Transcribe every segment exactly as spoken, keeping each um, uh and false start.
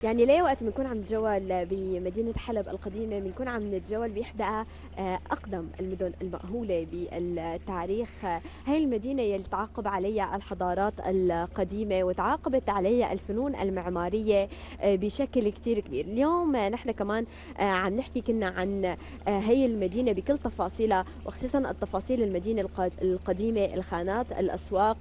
يعني ليه وقت بنكون عم نتجول بمدينة حلب القديمة بنكون عم نتجول بإحدى آه، أقدم المدن المأهولة بالتاريخ. آه، هاي المدينة يلي تعاقب عليها الحضارات القديمة وتعاقبت عليها الفنون المعمارية آه، بشكل كتير كبير. اليوم آه، نحن كمان آه، عم نحكي كنا عن آه، هاي المدينة بكل تفاصيلها، وخصيصا التفاصيل المدينة الق- القديمة، الخانات، الأسواق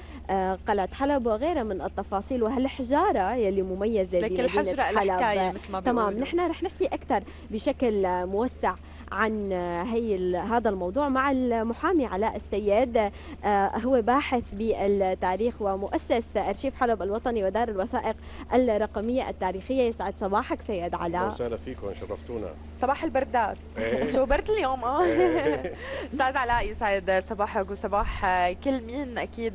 وقلعة حلب وغيرها من التفاصيل وهالحجارة يلي مميزة لك بمدينة الحجرة لها حكاية حلب. مثل ما تمام، بيقولوا. نحن رح نحكي أكثر بشكل موسع عن هي ال- هذا الموضوع مع المحامي علاء السيد. آه، هو باحث بالتاريخ ومؤسس أرشيف حلب الوطني ودار الوثائق الرقمية التاريخية. يسعد صباحك سيد اهلا علاء. وسهلا فيكم، شرفتونا. صباح البردات. ايه شو برد اليوم اه. ايه استاذ علاء، يسعد صباحك وصباح كل مين اكيد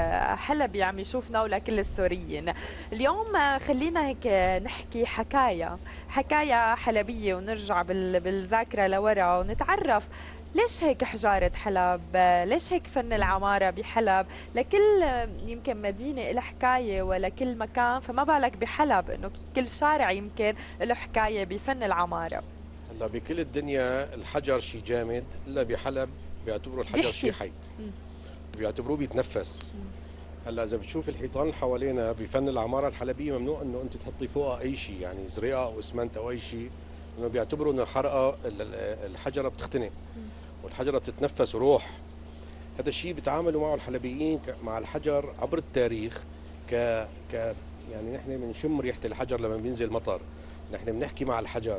حلبي عم يشوفنا ولكل السوريين. اليوم خلينا هيك نحكي حكايه حكايه حلبيه ونرجع بال- بالذاكره لورا ونتعرف ليش هيك حجارة حلب، ليش هيك فن العمارة بحلب. لكل يمكن مدينة لها حكاية ولا كل مكان، فما بالك بحلب انه كل شارع يمكن له حكاية بفن العمارة. هلا بكل الدنيا الحجر شيء جامد، الا بحلب بيعتبروا الحجر شيء بيحكي. حي، مم. بيعتبروه بيتنفس. مم. هلا اذا بتشوف الحيطان اللي حوالينا بفن العماره الحلبيه ممنوع انه انت تحطي فوقها اي شيء، يعني زريقه او اسمنت او اي شيء، لانه بيعتبروا انه الحرقه ال- ال- الحجره بتختنق والحجره بتتنفس روح. هذا الشيء بيتعاملوا معه الحلبيين ك- مع الحجر عبر التاريخ ك ك يعني نحن بنشم ريحه الحجر لما بينزل مطر، نحن بنحكي مع الحجر.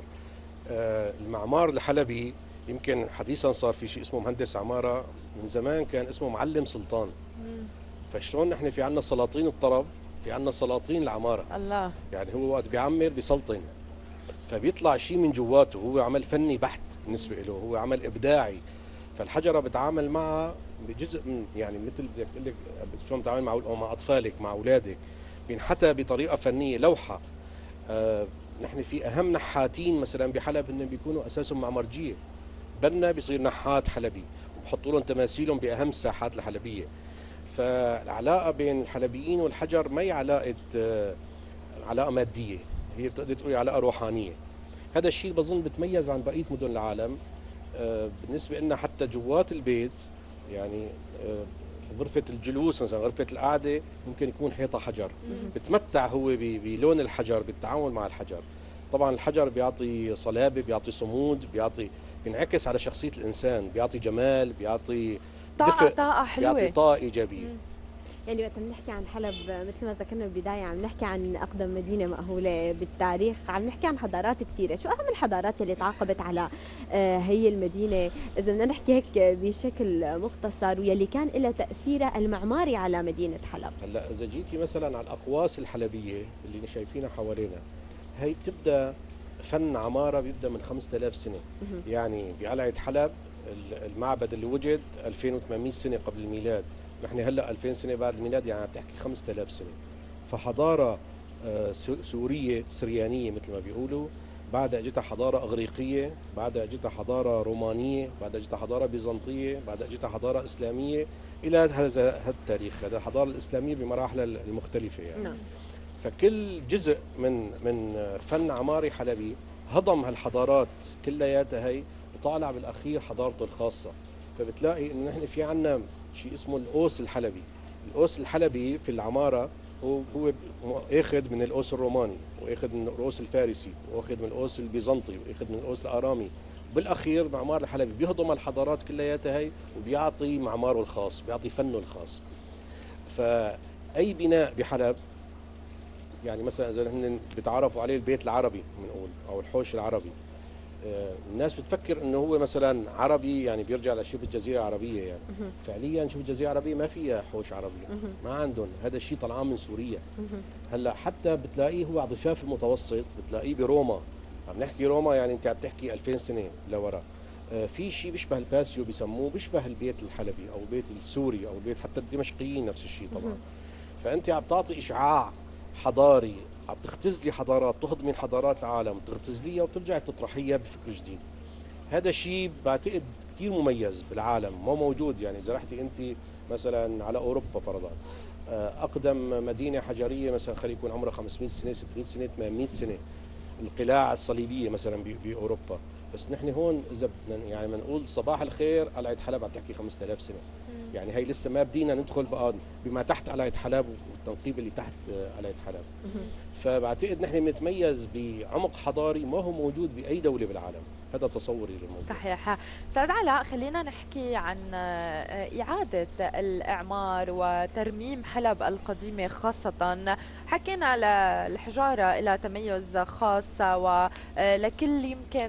آه، المعمار الحلبي يمكن حديثا صار في شيء اسمه مهندس عماره، من زمان كان اسمه معلم سلطان. مم. فشلون نحن في عنا سلاطين الطرب، في عنا سلاطين العماره، الله. يعني هو وقت بيعمر بيسلطن، فبيطلع شيء من جواته، هو عمل فني بحت بالنسبه له، هو عمل ابداعي. فالحجره بتعامل معها بجزء من، يعني مثل بدك اقول لك شلون بتعامل مع مع اطفالك مع اولادك، بينحتى بطريقه فنيه لوحه. آه، نحن في اهم نحاتين مثلا بحلب هن بيكونوا اساسهم معمرجيه، بنا بيصير نحات حلبي وبحطوا لهم تماثيلهم باهم الساحات الحلبيه. فالعلاقه بين الحلبيين والحجر ما هي علاقه آه، علاقه ماديه، هي بتقدر تقولي علاقه روحانيه. هذا الشيء بظن بتميز عن بقيه مدن العالم. آه، بالنسبه لنا حتى جوات البيت، يعني آه، غرفة الجلوس مثلا، غرفة القعدة ممكن يكون حيطة حجر، بتمتع هو ب- بلون الحجر، بالتعامل مع الحجر. طبعا الحجر بيعطي صلابة، بيعطي صمود، بيعطي بينعكس على شخصية الإنسان، بيعطي جمال، بيعطي طاقة دفء، طاقة بيعطي حلوة. طاقة إيجابية. مم. يعني وقت بنحكي عن حلب مثل ما ذكرنا بالبداية عم نحكي عن أقدم مدينة مأهولة بالتاريخ، عم نحكي عن حضارات كثيرة. شو أهم الحضارات اللي تعاقبت على آه، هي المدينة، إذا بدنا نحكي هيك بشكل مختصر، ويلي كان لها تأثيرها المعماري على مدينة حلب؟ هلا إذا جيتي مثلا على الأقواس الحلبية اللي شايفينها حوالينا، هي بتبدأ فن عمارة بيبدأ من خمسة آلاف سنة. مهم. يعني بقلعة حلب المعبد اللي وجد ألفين وثمانمئة سنة قبل الميلاد، نحن هلا ألفين سنة بعد الميلاد، يعني عم تحكي خمسة آلاف سنة. فحضارة آه، سو- سورية سريانية مثل ما بيقولوا، بعدها اجتها حضارة اغريقية، بعدها اجتها حضارة رومانية، بعدها اجتها حضارة بيزنطية، بعدها اجتها حضارة اسلامية الى هذا هذا التاريخ. هذا الحضارة الاسلامية بمراحلها المختلفة يعني. نعم. فكل جزء من من فن عماري حلبي هضم هالحضارات كلياتها هي، وطالع بالاخير حضارته الخاصه. فبتلاقي انه نحن في عنا شيء اسمه القوس الحلبي. القوس الحلبي في العماره هو هو اخذ من القوس الروماني، واخذ من القوس الفارسي، واخذ من القوس البيزنطي، واخذ من القوس الارامي. بالاخير معمار الحلبي بيهضم الحضارات كلياتها هي وبيعطي معماره الخاص، بيعطي فنه الخاص. فاي بناء بحلب، يعني مثلا اذا نحن بتعرفوا عليه البيت العربي بنقول او الحوش العربي، آه، الناس بتفكر انه هو مثلا عربي يعني بيرجع لشبه الجزيره العربيه يعني. مهم. فعليا شبه الجزيره العربيه ما فيها حوش عربي، مهم. ما عندهم هذا الشيء، طلعان من سوريا. مهم. هلا حتى بتلاقيه هو على ضفاف المتوسط، بتلاقيه بروما. عم نحكي روما يعني انت عم تحكي ألفين سنه لورا. آه، في شيء بيشبه الباسيو بيسموه، بيشبه البيت الحلبي او البيت السوري او البيت حتى الدمشقيين نفس الشيء طبعا. مهم. فانت عم تعطي اشعاع حضاري، عم تختزلي حضارات، تهضمي حضارات العالم، تختزليها وبترجعي تطرحيها بفكر جديد. هذا شيء بعتقد كثير مميز بالعالم، مو موجود. يعني اذا رحتي انت مثلا على اوروبا فرضا، اقدم مدينه حجريه مثلا خلينا يكون عمرها خمسمئة سنه، ستمئة سنه، ثمانمئة سنه، القلاع الصليبيه مثلا باوروبا. بس نحن هون اذا بدنا يعني بنقول صباح الخير قلعه حلب عم تحكي خمسة آلاف سنه. يعني هي لسه ما بدينا ندخل بقى بما تحت قلعه حلب والتنقيب اللي تحت قلعه حلب. فبعتقد نحن بنتميز بعمق حضاري ما هو موجود باي دوله بالعالم. هذا تصوري للموضوع. صحيح. استاذ علاء، خلينا نحكي عن اعاده الاعمار وترميم حلب القديمه خاصه. حكينا للحجاره لها تميز خاص، ولكل يمكن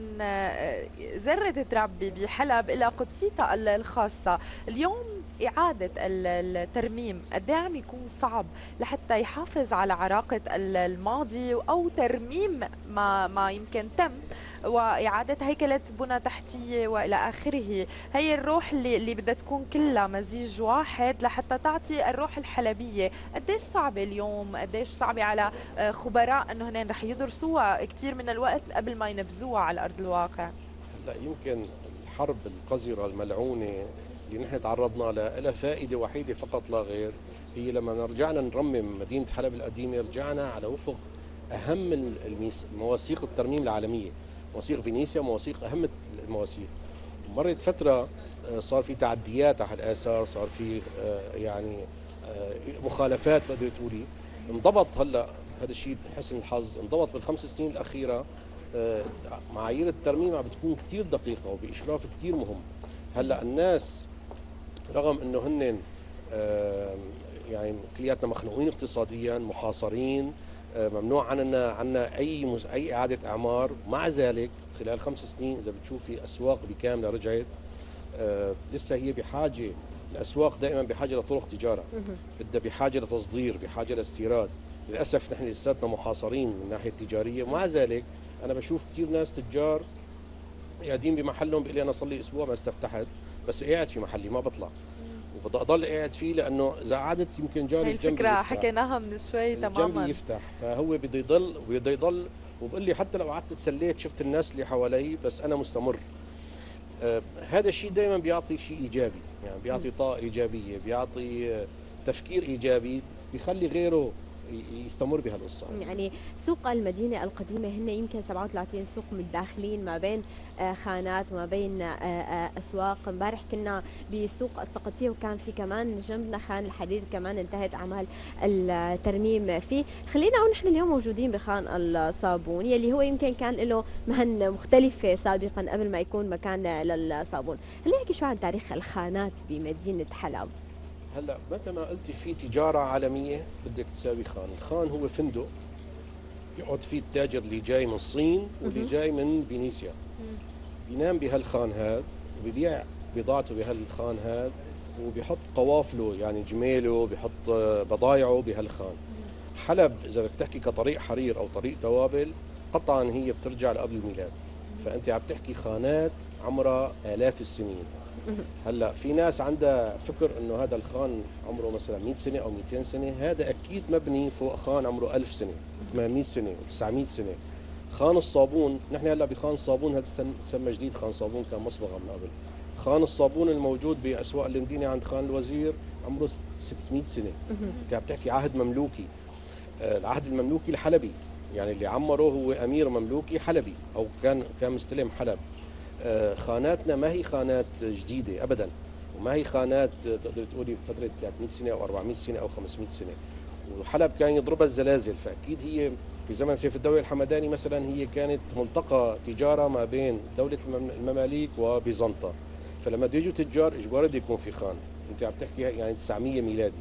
ذره تربي بحلب لها قدسيتها الخاصه. اليوم إعادة الترميم قد ايه عم يكون صعب لحتى يحافظ على عراقة الماضي أو ترميم ما ما يمكن تم، وإعادة هيكلة بنى تحتية وإلى آخره. هي الروح اللي, اللي بدها تكون كلها مزيج واحد لحتى تعطي الروح الحلبية. قديش صعبة اليوم، قديش صعبة على خبراء أنه هن رح يدرسوها كثير من الوقت قبل ما ينفذوها على أرض الواقع؟ هلا يمكن الحرب القذرة الملعونة اللي نحن تعرضنا لها لها فائدة وحيدة فقط لا غير، هي لما رجعنا نرمم مدينة حلب القديمة رجعنا على وفق أهم مواثيق الترميم العالمية، مواثيق فينيسيا، مواثيق أهم المواثيق. مرت فترة صار في تعديات على الآثار، صار في يعني مخالفات بقدر تقولي. انضبط هلا هذا الشيء بحسن الحظ، انضبط بالخمس سنين الأخيرة. معايير الترميم عم بتكون كثير دقيقة وبإشراف كثير مهم. هلا الناس رغم انه هن يعني كلياتنا مخنوقين اقتصاديا، محاصرين، ممنوع عنا عنا اي اي اعاده اعمار، مع ذلك خلال خمس سنين اذا بتشوفي اسواق بكامله رجعت. لسه هي بحاجه، الاسواق دائما بحاجه لطرق تجاره، بدها بحاجه لتصدير، بحاجه لاستيراد. للاسف نحن لساتنا محاصرين من الناحيه التجاريه، ومع ذلك انا بشوف كثير ناس تجار قاعدين بمحلهم بيقول لي انا صار لي اسبوع ما استفتحت، بس قاعد في محلي ما بطلع وبدي اضل قاعد فيه، لانه اذا قعدت يمكن جاري هي الفكره حكيناها من شوي تماما، جنبي يفتح، فهو بده يضل وبده يضل. وبقول لي حتى لو قعدت تسليت شفت الناس اللي حوالي بس انا مستمر. آه هذا الشيء دائما بيعطي شيء ايجابي، يعني بيعطي طاقه ايجابيه، بيعطي آه تفكير ايجابي، بيخلي غيره يستمر بهالقصه. يعني سوق المدينه القديمه هن يمكن سبعة وثلاثين سوق متداخلين ما بين خانات وما بين اسواق. امبارح كنا بسوق السقطيه وكان في كمان جنبنا خان الحرير كمان انتهت اعمال الترميم فيه. خلينا نقول نحن اليوم موجودين بخان الصابون يلي هو يمكن كان له مهن مختلفه سابقا قبل ما يكون مكان للصابون. خلينا نحكي شوي عن تاريخ الخانات بمدينه حلب. هلا متى ما قلتي في تجاره عالميه بدك تساوي خان، الخان هو فندق يقعد فيه التاجر اللي جاي من الصين واللي جاي من فينيسيا، بينام بهالخان هذا وبيبيع بضاعته بهالخان هذا وبيحط قوافله يعني جميله، بيحط بضايعه بهالخان. حلب اذا بدك تحكي كطريق حرير او طريق توابل قطعا هي بترجع لقبل الميلاد، فانت عم تحكي خانات عمرها آلاف السنين. هلا في ناس عندها فكر انه هذا الخان عمره مثلا مئة سنه او مئتين سنه، هذا اكيد مبني فوق خان عمره ألف سنه، ثمانمئة سنه، تسعمئة سنه. خان الصابون نحن هلا بخان الصابون هذا سمى جديد، خان صابون كان مصبغه من قبل. خان الصابون الموجود باسواق المدينه عند خان الوزير عمره ستمئة سنه. انت عم تحكي عهد مملوكي، العهد المملوكي الحلبي، يعني اللي عمره هو امير مملوكي حلبي او كان كان مستلم حلب. خاناتنا ما هي خانات جديده ابدا، وما هي خانات تقدر تقولي فتره ثلاثمئة سنه او أربعمئة سنه او خمسمئة سنه. وحلب كان يضربها الزلازل، فاكيد هي في زمن سيف الدوله الحمداني مثلا هي كانت ملتقى تجاره ما بين دوله المماليك وبيزنطه، فلما بده يجوا تجار اجباري بده يكون في خان. انت عم تحكي يعني تسعمئة ميلادي.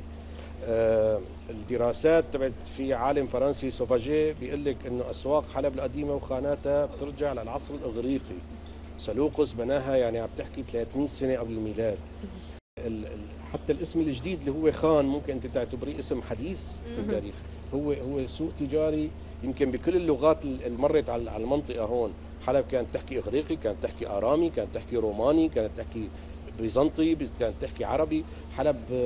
آه الدراسات تبعت في عالم فرنسي سوفاجي بيقول لك انه اسواق حلب القديمه وخاناتها بترجع للعصر الاغريقي، سلوقس بناها يعني عم تحكي ثلاثمئة سنه قبل الميلاد. حتى الاسم الجديد اللي هو خان ممكن انت تعتبريه اسم حديث في التاريخ، هو هو سوق تجاري يمكن بكل اللغات اللي مرت على المنطقه هون. حلب كانت تحكي اغريقي، كانت تحكي ارامي، كانت تحكي روماني، كانت تحكي بيزنطي، كانت تحكي عربي. حلب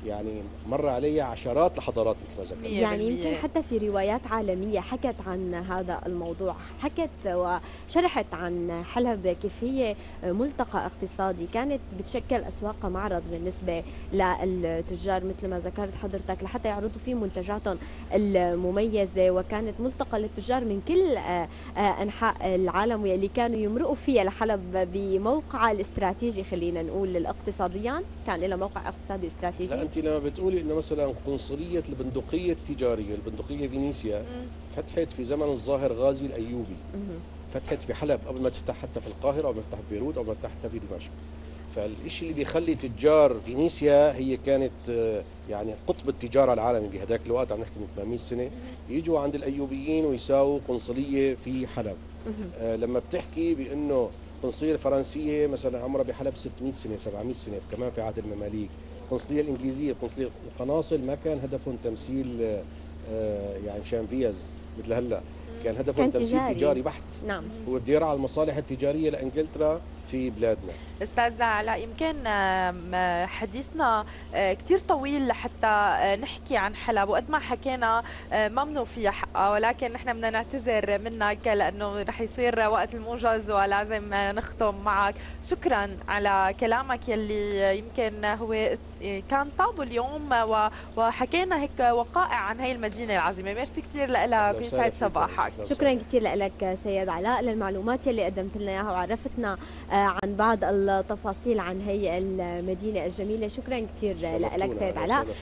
يعني مر علي عشرات الحضارات مثل ما ذكرت. يعني يمكن حتى في روايات عالمية حكت عن هذا الموضوع، حكت وشرحت عن حلب كيف هي ملتقى اقتصادي، كانت بتشكل أسواق معرض بالنسبة للتجار مثل ما ذكرت حضرتك لحتى يعرضوا فيه منتجاتهم المميزة، وكانت ملتقى للتجار من كل أنحاء العالم واللي كانوا يمرقوا فيها لحلب بموقع الاستراتيجي، خلينا نقول اقتصاديا كان لها موقع اقتصادي استراتيجي. لا انت لما بتقولي انه مثلا قنصليه البندقيه التجاريه، البندقيه فينيسيا مم. فتحت في زمن الظاهر غازي الايوبي، مم. فتحت في حلب قبل ما تفتح حتى في القاهره او ما تفتح في بيروت او ما تفتح حتى في دمشق. فالشيء اللي بيخلي تجار فينيسيا هي كانت يعني قطب التجاره العالمي بهذاك الوقت، عم نحكي من ثمانمئة سنه، يجوا عند الايوبيين ويساووا قنصليه في حلب. آه لما بتحكي بانه القنصليه الفرنسيه مثلا عمرها بحلب ستمئة سنه سبعمئة سنه كمان في عهد المماليك. القنصليه الانجليزيه القنصليه القناصل ما كان هدفهم تمثيل آه يعني مشان فيز مثل هلا، كان هدفهم تمثيل تجاري. تجاري بحت. نعم. هو بده يرعى المصالح التجاريه لانجلترا في بلادنا. استاذ علاء، يمكن حديثنا كثير طويل لحتى نحكي عن حلب، وقد ما حكينا ما بنوفي حقها، ولكن نحن بدنا نعتذر منك لانه رح يصير وقت الموجز ولازم نختم معك. شكرا على كلامك يلي يمكن هو كان طاب اليوم، وحكينا هيك وقائع عن هي المدينه العظيمه. ميرسي كثير لك ويسعد صباحك. شكرا كثير لك سيد علاء للمعلومات يلي قدمت لنا اياها وعرفتنا عن بعض التفاصيل عن هي المدينة الجميلة. شكرا كثير لك سيد علاء.